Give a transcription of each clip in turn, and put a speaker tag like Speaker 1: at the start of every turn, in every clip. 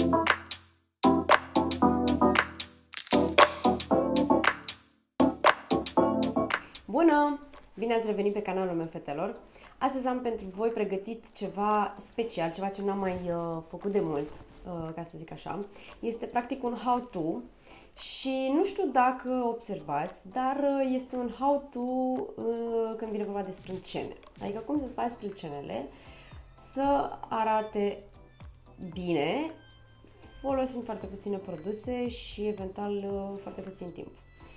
Speaker 1: Bună! Bine ați revenit pe canalul meu, fetelor! Astăzi am pentru voi pregătit ceva special, ceva ce n-am mai făcut de mult, ca să zic așa. Este practic un how-to și nu știu dacă observați, dar este un how-to când vine vorba de sprâncene. Adică cum să-ți faci sprâncenele să arate bine, folosind foarte puține produse și eventual foarte puțin timp.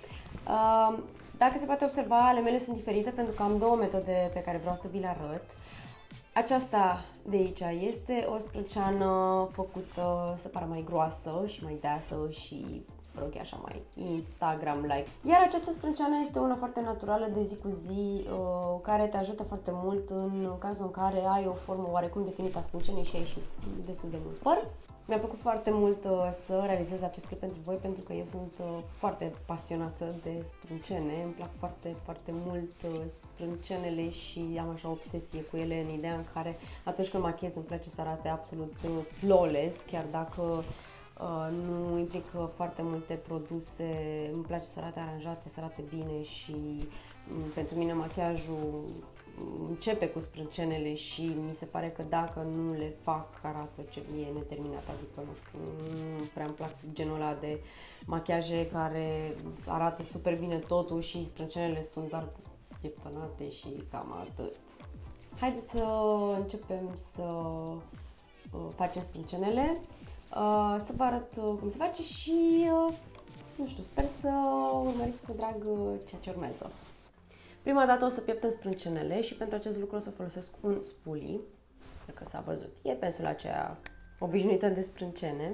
Speaker 1: Dacă se poate observa, ale mele sunt diferite pentru că am două metode pe care vreau să vi le arăt. Aceasta de aici este o sprânceană făcută să pară mai groasă și mai deasă și, mă rog, așa mai Instagram-like. Iar această sprânceană este una foarte naturală de zi cu zi, care te ajută foarte mult în cazul în care ai o formă oarecum definită a sprâncenei și ai și destul de mult păr. Mi-a plăcut foarte mult să realizez acest clip pentru voi, pentru că eu sunt foarte pasionată de sprâncene. Îmi plac foarte, foarte mult sprâncenele și am așa o obsesie cu ele în ideea în care atunci când machiez îmi place să arate absolut flawless, chiar dacă nu implică foarte multe produse, îmi place să arate aranjate, să arate bine și pentru mine machiajul începe cu sprâncenele și mi se pare că dacă nu le fac, arată ce e neterminat, adică nu știu, nu prea îmi plac genul ăla de machiaje care arată super bine totul și sprâncenele sunt doar pieptănate și cam atât. Haideți să începem să facem sprâncenele, să vă arăt cum se face și, nu știu, sper să urmăriți cu drag ceea ce urmează. Prima dată o să pieptăm sprâncenele și pentru acest lucru o să folosesc un spoolie. Sper că s-a văzut. E pensula aceea obișnuită de sprâncene.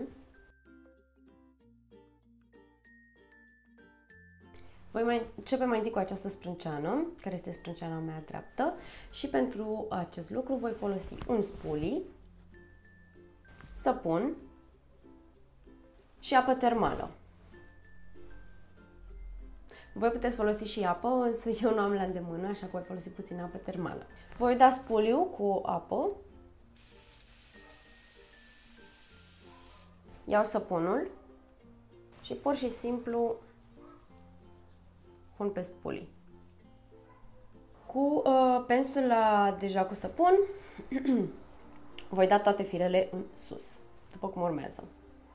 Speaker 1: Voi începe mai întâi cu această sprânceană, care este sprânceana mea dreaptă, și pentru acest lucru voi folosi un spoolie, săpun și apă termală. Voi puteți folosi și apă, însă eu nu am la îndemână, așa că voi folosi puțin apă termală. Voi da spuliul cu apă, iau săpunul și pur și simplu pun pe spulii. Cu pensula deja cu săpun, voi da toate firele în sus, după cum urmează.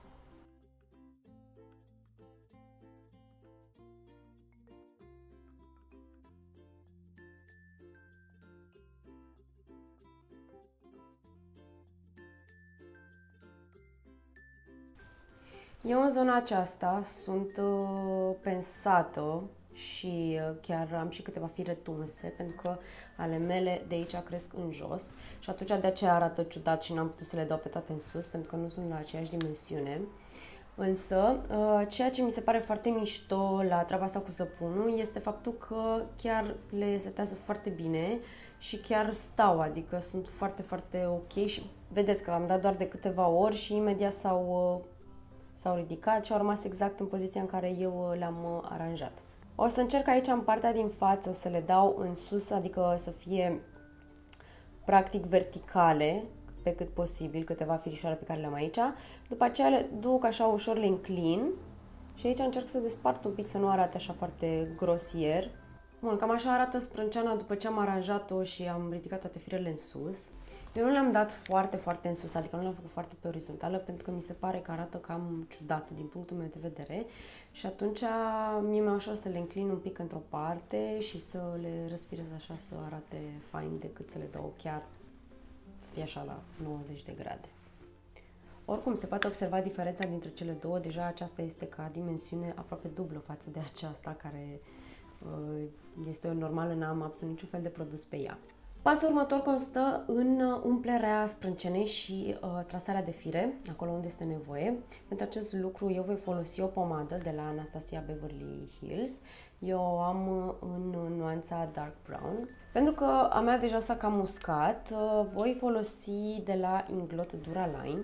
Speaker 1: Eu în zona aceasta sunt pensată și chiar am și câteva fire tunse, pentru că ale mele de aici cresc în jos și atunci de aceea arată ciudat și n-am putut să le dau pe toate în sus, pentru că nu sunt la aceeași dimensiune. Însă, ceea ce mi se pare foarte mișto la treaba asta cu săpunul este faptul că chiar le setează foarte bine și chiar stau, adică sunt foarte, foarte ok și vedeți că am dat doar de câteva ori și imediat s-au ridicat și au rămas exact în poziția în care eu le-am aranjat. O să încerc aici în partea din față să le dau în sus, adică să fie practic verticale pe cât posibil, câteva firișoare pe care le-am aici. După aceea le duc așa ușor, le înclin și aici încerc să despart un pic să nu arate așa foarte grosier. Bun, cam așa arată sprânceana după ce am aranjat-o și am ridicat toate firele în sus. Eu nu le-am dat foarte, foarte în sus, adică nu le-am făcut foarte pe orizontală, pentru că mi se pare că arată cam ciudat din punctul meu de vedere și atunci mie mi-e ușor să le înclin un pic într-o parte și să le răsfirez așa să arate fain, decât să le dau chiar să fie așa la 90 de grade. Oricum, se poate observa diferența dintre cele două, deja aceasta este ca dimensiune aproape dublă față de aceasta, care este normală, n-am absolut niciun fel de produs pe ea. Pasul următor constă în umplerea sprâncenei și trasarea de fire, acolo unde este nevoie. Pentru acest lucru eu voi folosi o pomadă de la Anastasia Beverly Hills. Eu o am în nuanța Dark Brown. Pentru că a mea deja s-a cam uscat, voi folosi de la Inglot Duraline.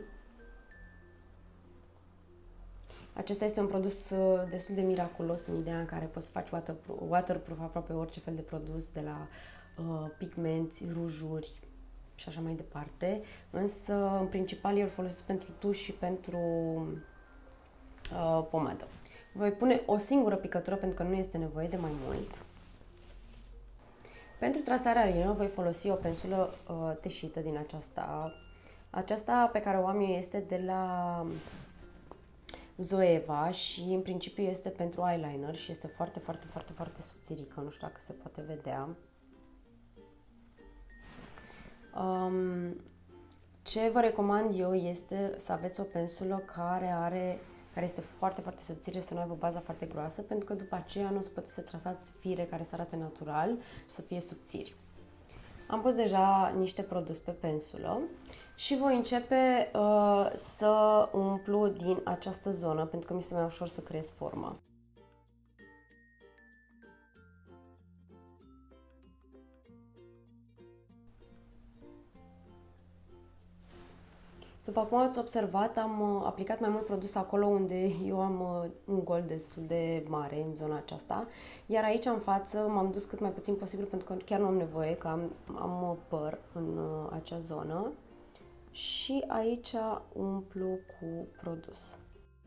Speaker 1: Acesta este un produs destul de miraculos în ideea în care poți să faci waterproof aproape orice fel de produs, de la pigmenți, rujuri, și așa mai departe, însă în principal eu îl folosesc pentru tuș și pentru pomadă. Voi pune o singură picătură pentru că nu este nevoie de mai mult. Pentru trasarea rinelor voi folosi o pensulă teșită din aceasta. Aceasta pe care o am eu este de la Zoeva și în principiu este pentru eyeliner și este foarte, foarte, foarte, foarte subțirică, nu știu dacă se poate vedea. Ce vă recomand eu este să aveți o pensulă care este foarte, foarte subțire, să nu aibă baza foarte groasă, pentru că după aceea nu o să puteți să trasați fire care să arate natural și să fie subțiri. Am pus deja niște produs pe pensulă și voi începe să umplu din această zonă, pentru că mi este mai ușor să creez forma. După cum ați observat, am aplicat mai mult produs acolo unde eu am un gol destul de mare în zona aceasta, iar aici în față m-am dus cât mai puțin posibil pentru că chiar nu am nevoie, că am păr în acea zonă și aici umplu cu produs.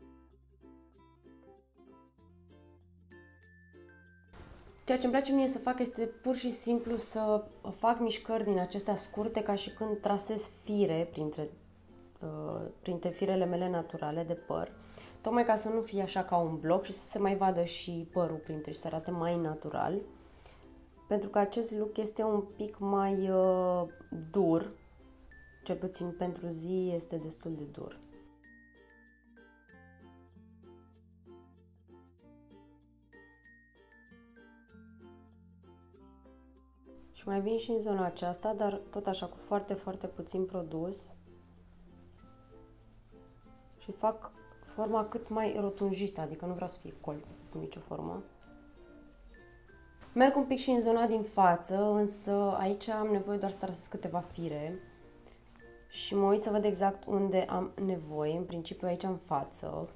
Speaker 1: Ceea ce îmi place mie să fac este pur și simplu să fac mișcări din acestea scurte ca și când trasez fire printre firele mele naturale de păr, tocmai ca să nu fie așa ca un bloc și să se mai vadă și părul printre și să arate mai natural, pentru că acest look este un pic mai dur, cel puțin pentru zi este destul de dur. Și mai vin și în zona aceasta, dar tot așa cu foarte, foarte puțin produs. Și fac forma cât mai rotunjită, adică nu vreau să fie colț cu nicio formă. Merg un pic și în zona din față, însă aici am nevoie doar să trasez câteva fire. Și mă uit să văd exact unde am nevoie, în principiu aici în față.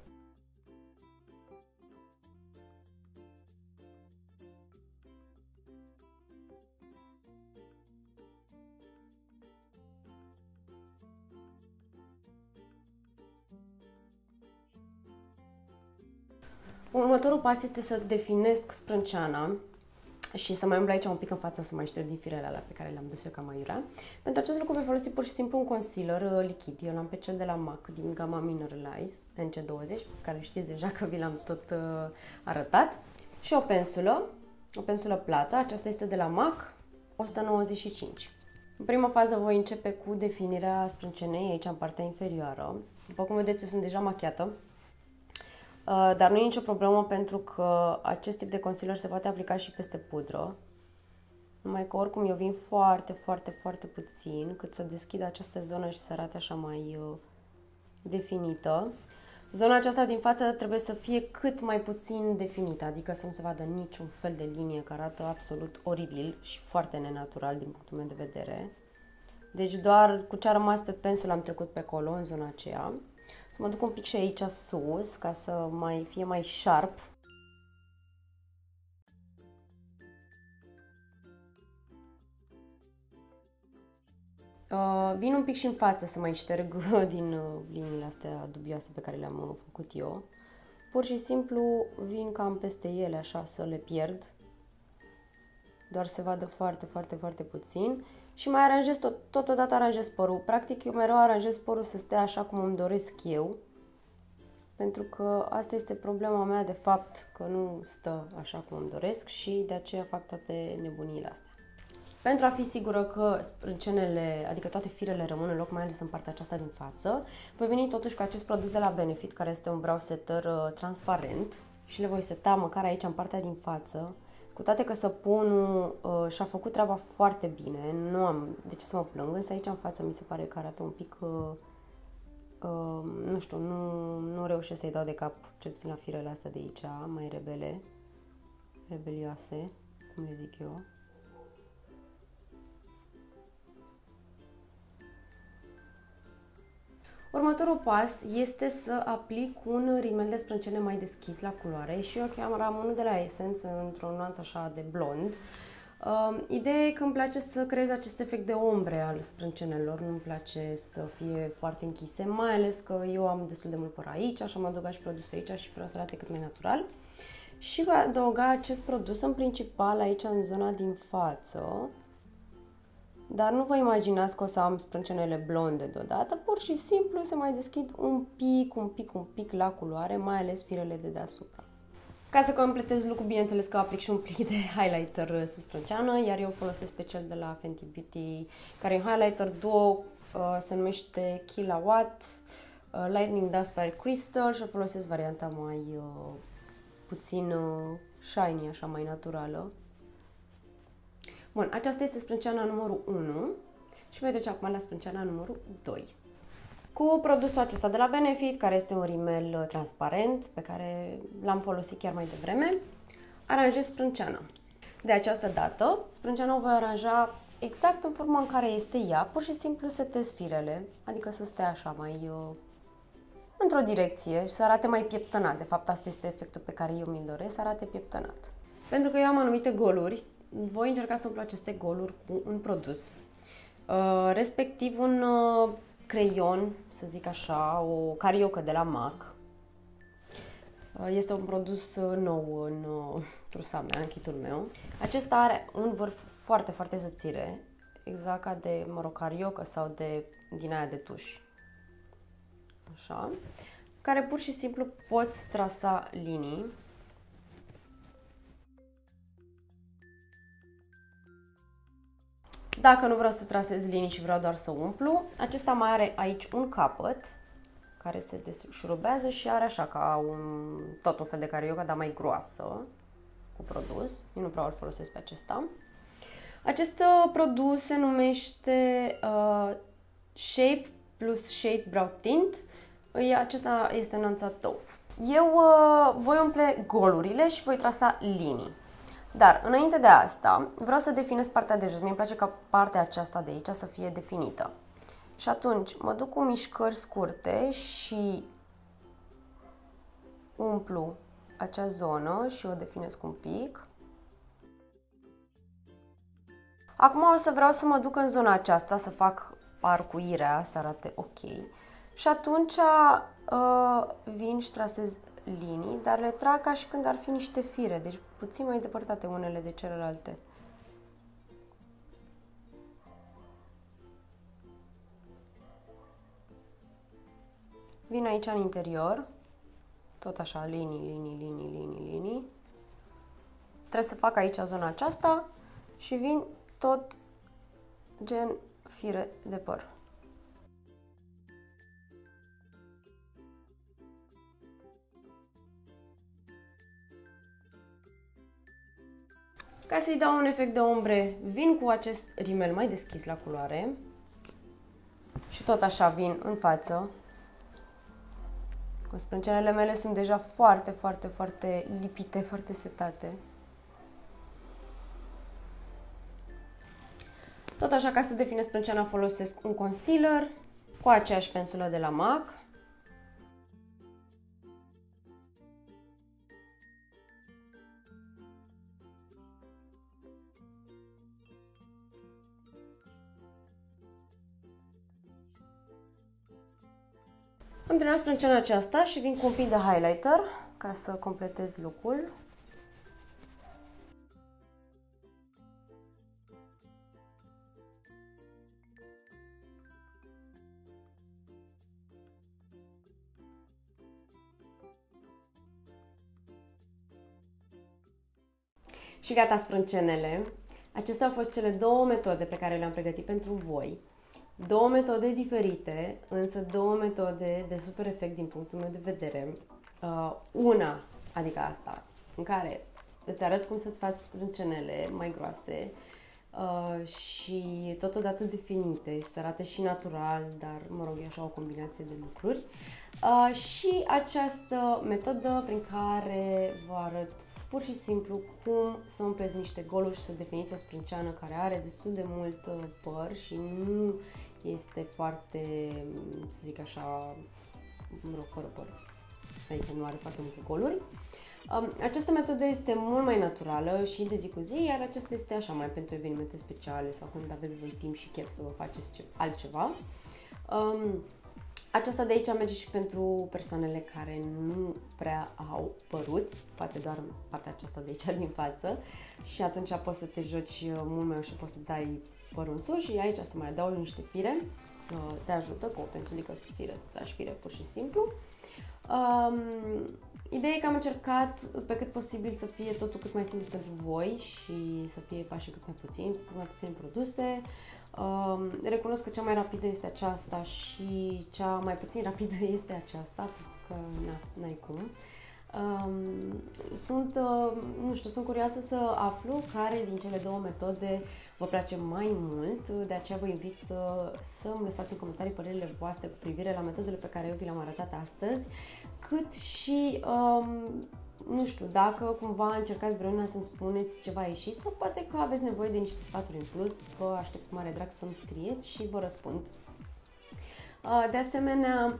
Speaker 1: Următorul pas este să definesc sprânceana și să mai umblu aici un pic în față să mai șterg din firele alea pe care le-am dus eu ca maiurea. Pentru acest lucru voi folosi pur și simplu un concealer lichid. Eu l-am pe cel de la MAC din gama Mineralize NC20, care știți deja că vi l-am tot arătat. Și o pensulă plată, aceasta este de la MAC 195. În prima fază voi începe cu definirea sprâncenei aici în partea inferioară. După cum vedeți, eu sunt deja machiată. Dar nu e nicio problemă pentru că acest tip de concealer se poate aplica și peste pudră. Numai că oricum eu vin foarte, foarte, foarte puțin cât să deschid această zonă și să arate așa mai definită. Zona aceasta din față trebuie să fie cât mai puțin definită, adică să nu se vadă niciun fel de linie care arată absolut oribil și foarte nenatural din punctul meu de vedere. Deci doar cu ce a rămas pe pensul am trecut pe acolo, în zona aceea. Să mă duc un pic și aici sus, ca să mai fie mai sharp. Vin un pic și în față să mai șterg din liniile astea dubioase pe care le-am făcut eu. Pur și simplu vin cam peste ele, așa, să le pierd. Doar se vadă foarte, foarte, foarte puțin. Și mai aranjez totodată aranjez părul. Practic eu mereu aranjez părul să stea așa cum îmi doresc eu. Pentru că asta este problema mea, de fapt, că nu stă așa cum îmi doresc și de aceea fac toate nebuniile astea. Pentru a fi sigură că sprâncenele, adică toate firele rămân în loc, mai ales în partea aceasta din față, voi veni totuși cu acest produs de la Benefit, care este un brow setter transparent și le voi seta măcar aici în partea din față. Cu toate că săpunul și-a făcut treaba foarte bine, nu am de ce să mă plâng, însă aici în față mi se pare că arată un pic, nu știu, nu reușesc să-i dau de cap, cel puțin la firele astea de aici, mai rebelioase, cum le zic eu. Următorul pas este să aplic un rimel de sprâncene mai deschis la culoare și eu am unul de la Essence într-o nuanță așa de blond. Ideea e că îmi place să creez acest efect de ombre al sprâncenelor, nu-mi place să fie foarte închise, mai ales că eu am destul de mult păr aici, așa am adăugat și produs aici și vreau să arate cât mai natural. Și voi adăuga acest produs în principal aici în zona din față, dar nu vă imaginați că o să am sprâncenele blonde deodată, pur și simplu se mai deschid un pic la culoare, mai ales firele de deasupra. Ca să completez lucrul, bineînțeles că aplic și un plic de highlighter sub sprânceană, iar eu folosesc pe cel de la Fenty Beauty, care e un highlighter duo, se numește Killawatt Lightning Dust Fire Crystal și o folosesc varianta mai puțin shiny, așa mai naturală. Bun, aceasta este sprânceana numărul 1 și voi trece acum la sprânceana numărul 2. Cu produsul acesta de la Benefit, care este un rimel transparent, pe care l-am folosit chiar mai devreme, aranjez sprânceana. De această dată, sprânceana o voi aranja exact în forma în care este ea, pur și simplu setez firele, adică să stea așa mai într-o direcție și să arate mai pieptănat. De fapt, asta este efectul pe care eu mi-l doresc, să arate pieptănat. Pentru că eu am anumite goluri, voi încerca să umplu aceste goluri cu un produs, respectiv un creion, să zic așa, o cariocă de la MAC. Este un produs nou în trusa mea, în kitul meu. Acesta are un vârf foarte, foarte subțire, exact ca de, mă rog, cariocă sau din aia de tuș. Așa. Care pur și simplu poți trasa linii. Dacă nu vreau să trasez linii și vreau doar să umplu, acesta mai are aici un capăt care se deșurubează și are așa ca tot un fel de carioca, dar mai groasă, cu produs. Eu nu vreau să-l folosesc pe acesta. Acest produs se numește Shape plus Shade Brow Tint. Acesta este nuanța taupe. Eu voi umple golurile și voi trasa linii. Dar, înainte de asta, vreau să definez partea de jos. Mie îmi place ca partea aceasta de aici să fie definită. Și atunci mă duc cu mișcări scurte și umplu acea zonă și o definesc un pic. Acum o să vreau să mă duc în zona aceasta, să fac arcuirea, să arate ok. Și atunci vin și trasez linii, dar le trag ca și când ar fi niște fire, deci puțin mai depărtate unele de celelalte. Vin aici în interior, tot așa, linii. Trebuie să fac aici zona aceasta și vin tot gen fire de păr. Ca să-i dau un efect de ombre, vin cu acest rimel mai deschis la culoare și tot așa vin în față. Sprâncenele mele sunt deja foarte, foarte, foarte lipite, foarte setate. Tot așa, ca să definez sprânceana, folosesc un concealer cu aceeași pensulă de la MAC. Am terminat sprânceana aceasta și vin cu un pic de highlighter ca să completez look-ul. Și gata sprâncenele. Acestea au fost cele două metode pe care le-am pregătit pentru voi. Două metode diferite, însă două metode de super efect din punctul meu de vedere. Una, adică asta, în care îți arăt cum să-ți faci sprâncenele mai groase și totodată definite și să arate și natural, dar mă rog, e așa o combinație de lucruri. Și această metodă prin care vă arăt pur și simplu cum să umpleți niște goluri și să definiți o sprânceană care are destul de mult păr și nu este foarte, să zic așa, mă rog, fără păr. Adică nu are foarte multe goluri. Această metodă este mult mai naturală și de zi cu zi, iar aceasta este așa mai pentru evenimente speciale sau când aveți voi timp și chef să vă faceți altceva. Aceasta de aici merge și pentru persoanele care nu prea au păruți, poate doar partea aceasta de aici din față, și atunci poți să te joci mult mai ușor, poți să dai părul în sus și aici să mai adaugi niște fire, te ajută cu o pensulică subțire să tragi fire pur și simplu. Ideea e că am încercat pe cât posibil să fie totul cât mai simplu pentru voi și să fie pașii cât mai puțin produse. Recunosc că cea mai rapidă este aceasta și cea mai puțin rapidă este aceasta, pentru că n-ai cum. Sunt curioasă să aflu care din cele două metode vă place mai mult, de aceea vă invit să-mi lăsați în comentarii părerile voastre cu privire la metodele pe care eu vi le-am arătat astăzi, cât și, nu știu, dacă cumva încercați vreuna să-mi spuneți ce v-a ieșit sau poate că aveți nevoie de niște sfaturi în plus, vă aștept cu mare drag să-mi scrieți și vă răspund. De asemenea,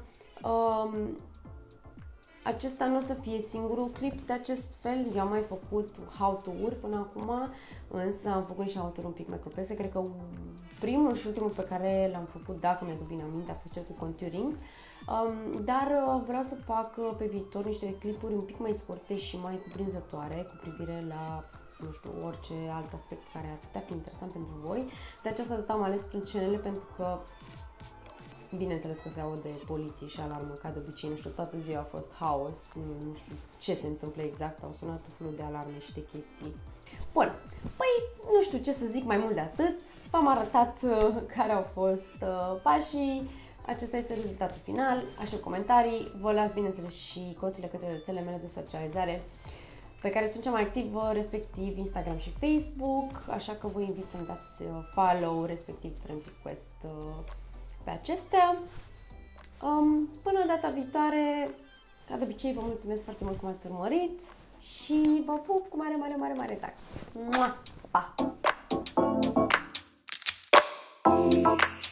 Speaker 1: acesta nu o să fie singurul clip de acest fel, eu am mai făcut how-to-uri până acum, însă am făcut și how-to-uri un pic mai complexe. Cred că primul și ultimul pe care l-am făcut, dacă mi-aduc bine aminte, a fost cel cu contouring, dar vreau să fac pe viitor niște clipuri un pic mai scurte și mai cuprinzătoare cu privire la, nu știu, orice alt aspect care ar putea fi interesant pentru voi. De această dată am ales sprâncenele pentru că bineînțeles că se aude poliție și alarmă, ca de obicei, nu știu, toată ziua a fost haos, nu știu ce se întâmplă exact, au sunat tot felul de alarme și de chestii. Bun, păi nu știu ce să zic mai mult de atât, v-am arătat care au fost pașii, acesta este rezultatul final, aștept comentarii, vă las bineînțeles și conturile către rețelele mele de socializare pe care sunt cea mai activă, respectiv Instagram și Facebook, așa că vă invit să-mi dați follow, respectiv friend request pe acestea. Până data viitoare, ca de obicei, vă mulțumesc foarte mult că m-ați urmărit și vă pup cu mare, mare, mare, mare drag. Pa!